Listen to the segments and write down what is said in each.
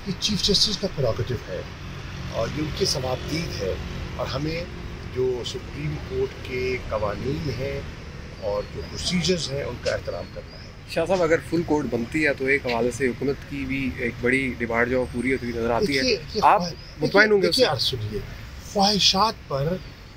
یہ chief justice کا prerogative ہے اور یہ ان کی ثوابدید ہے، اور ہمیں جو سپریم کورٹ کے قوانین ہیں اور جو پروسیجرز ہیں ان کا احترام کرنا ہے۔ شاہ صاحب، اگر فل کورٹ بنتی ہے تو ایک حوالے سے حکومت کی بھی ایک بڑی ڈیمانڈ جو پوری ہوتی نظر آتی ہے، آپ مطمئن ہوں گے؟ دیکھیے سنیے، خواہشات پر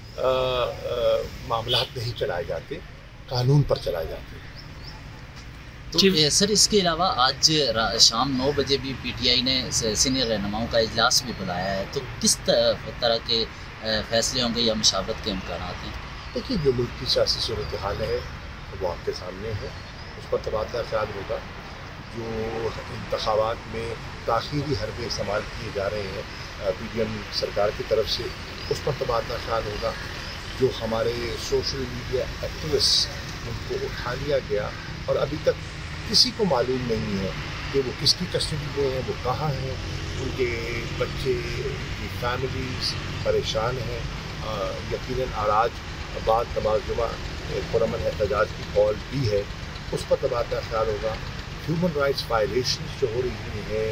معاملات نہیں چلائے جاتے، قانون پر چلائے جاتے ہیں۔ تو سر اس کے علاوہ آج شام 9 بجے بھی پی ٹی آئی نے سینئر رہنماؤں کا اجلاس بھی بلایا ہے، تو کس طرح کے فیصلے ہوں گے یا مشاورت کے امکانات ہیں؟ دیکھیے، جو ملک کی سیاسی صورتحال ہے وہ آپ کے سامنے ہے، اس پر تبادلہ خیال ہوگا۔ جو انتخابات میں تاخیری حربے استعمال کیے جا رہے ہیں پی ڈی ایم سرکار کی طرف سے، اس پر تبادلہ خیال ہوگا۔ جو ہمارے سوشل میڈیا ایکٹیوسٹ ان کو اٹھا لیا گیا اور ابھی تک کسی کو معلوم نہیں ہے کہ وہ کس کی کسٹڈی میں ہیں، وہ کہاں ہیں، ان کے بچے، ان کی فیملیز پریشان ہیں۔ یقیناً آج بعد نماز جمعہ پرامن احتجاج کی کال بھی ہے، اس پر تبادلہ خیال ہوگا۔ ہیومن رائٹس وائلیشنز جو ہو رہی ہیں،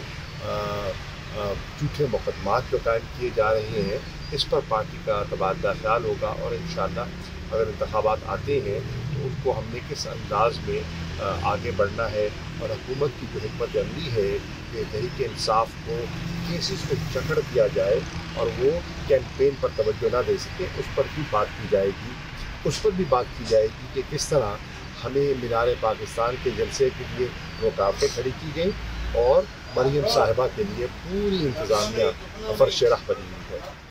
جھوٹے مقدمات جو قائم کیے جا رہے ہیں، اس پر پارٹی کا تبادلہ خیال ہوگا، اور انشاءاللہ اگر انتخابات آتے ہیں تو ان کو ہم نے کس انداز میں آگے بڑھنا ہے، اور حکومت کی جو حکمت عملی ہے کہ تحریک انصاف کو کیسز کو جکڑ دیا جائے اور وہ کیمپین پر توجہ نہ دے سکے، اس پر بھی بات کی جائے گی۔ اس پر بھی بات کی جائے گی کہ کس طرح ہمیں مینار پاکستان کے جلسے کے لیے رکاوٹیں کھڑی کی گئیں، اور مریم صاحبہ کے لیے پوری انتظامیہ فرش راہ بنی ہوئی ہے۔